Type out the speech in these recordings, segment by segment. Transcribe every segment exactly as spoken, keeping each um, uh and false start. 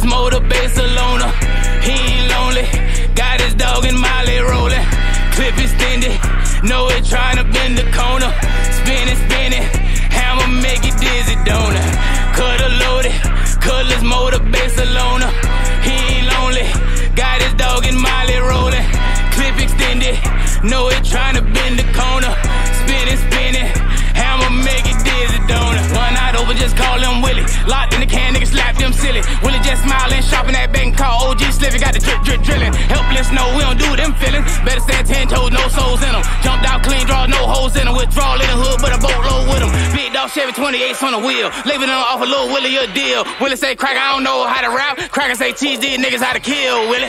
Cutlass motor, Barcelona. He ain't lonely. Got his dog and Molly rolling. Clip extended. Know it tryna bend the corner. Spinning, spinning. Hammer make it dizzy, don't it? Cutter loaded. Cutlass motor, Barcelona. He ain't lonely. Got his dog and Molly rolling. Clip extended. Know it tryna bend the corner. Spinning, spinning. Hammer make it dizzy, don't it? One night over, just call him Willie. Locked in the can, nigga slap them silly. Willie just smiling, shopping that bank, call O G Slippy. Got the drip, drip, drilling. Helpless, no, we don't do them feelings. Better stand ten toes, no souls in them. Jumped out clean, draw, no holes in them. Withdrawal in the hood, but a boatload with them. Big dog Chevy twenty-eights on the wheel. Leaving them off a little Willie a deal. Willie say, Cracker, I don't know how to rap. Cracker say, teach these niggas how to kill, Willie.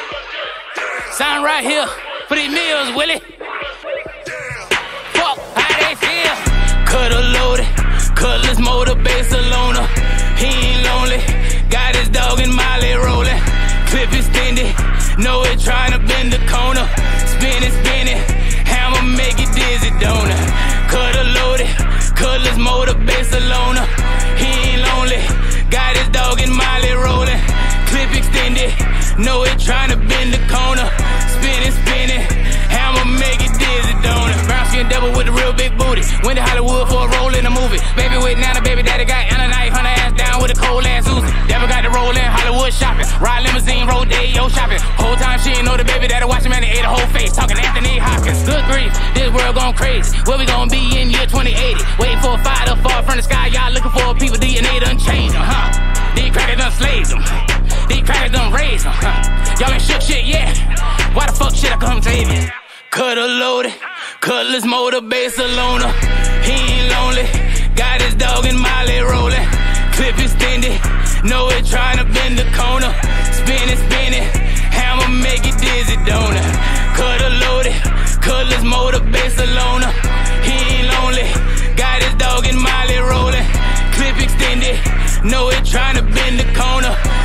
Sign right here for these meals, Willie. Fuck, how they feel? Cutter loaded, Cutlass motor, Barcelona. He ain't lonely. Got his dog and Molly rolling. Clip extended. Know it tryna bend the corner. Spinning, spinning. Hammer make it dizzy, don't it? Cutter loaded, Cutlass motor, Barcelona. He ain't lonely. Got his dog and Molly rolling. Clip extended. Know it tryna bend the corner. Spinning, spinning. Hammer make it dizzy, don't it? Brown skin devil with a real big booty. Went to Hollywood for a role in a movie. Baby with Nana, baby daddy got Anna Knight. Hunt her ass down with a cold ass Uzi. Devil got the roll in Hollywood shopping. Ride limousine, road day, yo shopping. Whole time she ain't know the baby daddy watching, man, they ate a whole face. Talking Anthony Hopkins. Good grief, this world gone crazy. Where we gonna be in year twenty eighty? Waiting for a fire to fall from the sky. Y'all looking for people, D N A done changed them, huh? These crackers done slaved them. These crackers done raised them, huh? Y'all ain't shook shit yet. Why the fuck should I come save you? Cutter loaded, Cutlass motor, Barcelona. He ain't lonely. Got his dog and Molly rolling. Clip extended. Know it tryna bend the corner. Spinning, spinning. Hammer make it dizzy, don't it? Cutter loaded, Cutlass motor, Barcelona. He ain't lonely. Got his dog and Molly rolling. Clip extended. Know it tryna bend the corner.